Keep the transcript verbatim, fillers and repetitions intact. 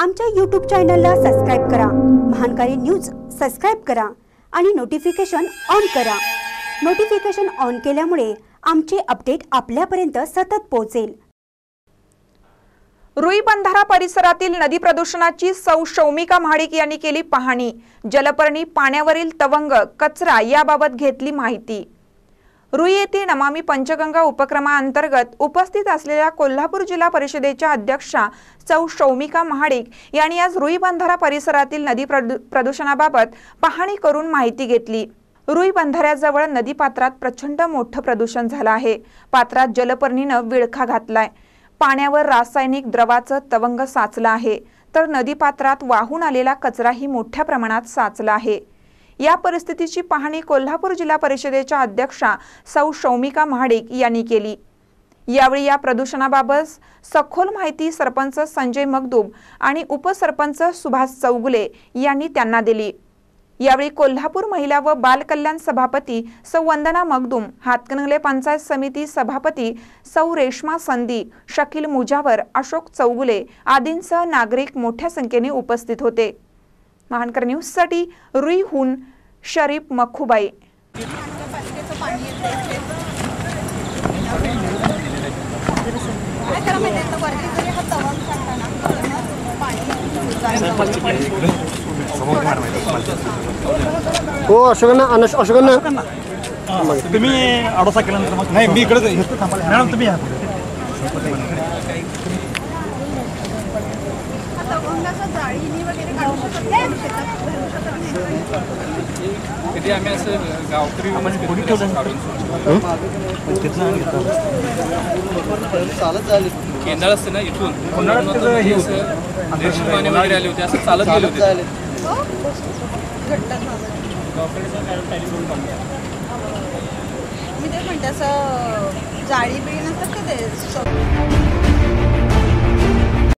आमच्या यूट्यूब चॅनलला सबस्क्राइब करा, महानकारी न्यूज सबस्क्राइब करा आणि नोटिफिकेशन ऑन करा। नोटिफिकेशन ऑन केल्यामुळे आमचे अपडेट आपल्यापर्यंत सतत पोहोचेल। रुई बंधारा परिसरातील नदी प्रदूषणाची सौ शौमिका महाडिक यांनी केली पाहणी। जलपर्णी पाण्यावरील तवंग कचरा याबाबत घेतली माहिती। रुई येथे नमामि पंचगंगा उपक्रमाअंतर्गत उपस्थित असलेल्या कोल्हापूर जिल्हा परिषदेच्या अध्यक्षा सौ शौमिका महाडिक यांनी आज रुई बंधारा परिसरातील नदी प्रदूषणाबाबत पाहणी करून माहिती घेतली। रुई बंधाऱ्याजवळ नदी पात्रात प्रचंड मोठं प्रदूषण झालं आहे। पात्रात जलपर्णीने विळखा घातलाय। पाण्यावर रासायनिक द्रवाचं तवंग साचलं आहे, तर नदी पात्रात वाहून आलेला कचराही मोठ्या प्रमाणात साचला आहे। या परिस्थितीची पाहणी कोल्हापूर जिल्हा परिषदेच्या अध्यक्षा सौ शौमिका महाडिक यांनी केली। यावेळी या प्रदूषणाबाबत सखोल माहिती सरपंच संजय मगदूम आणि उपसरपंच सुभाष चौगुले यांनी त्यांना दिली। यावेळी कोल्हापूर महिला व बाल कल्याण सभापती सौ वंदना मगदूम, हातकणंगले पंचायत समिती सभापती सौ रेश्मा संदी, शकील मुजावर, अशोक चौगुले आदींसह नागरिक मोठ्या संख्येने उपस्थित होते। महानकर न्यूज साठी रुईहून शरीफ मखुबाई। हो अशोकांना अशोकांना तुम्ही अडोसा केल्यानंतर मग नाही मी इकडे मॅडम तुम्ही या कधी आम्ही असं गावकरी केंद्र असते ना, इथून पाणी वगैरे आले होते, असं चालत गेले होते। मी ते म्हणते असं जाळी बिळी नसतात का ते